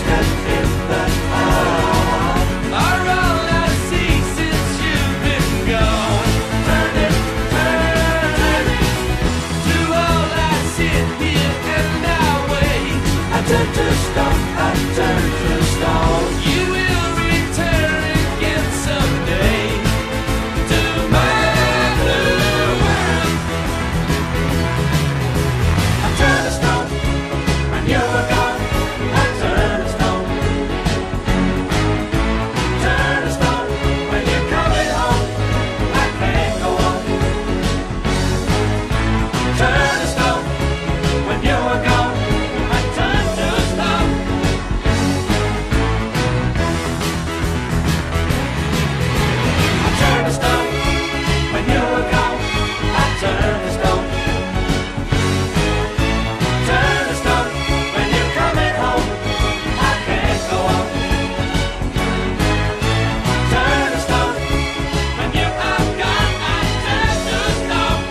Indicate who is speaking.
Speaker 1: death in the heart are all I see since you've been gone. Turn it, turn it, to all I sit here and I wait. I turn to stone, I turn to stone. You will return again someday to my blue world. I turn to stone when you were gone. I turn to stone. Turn to stone when you're coming home. I can't go on. Turn to stone when you were gone. I turn to stone. I turn to stone when you were gone. I turn to stone. Turn to stone when you're coming home. I can't go on. Turn to stone when you are gone. I turn to stone.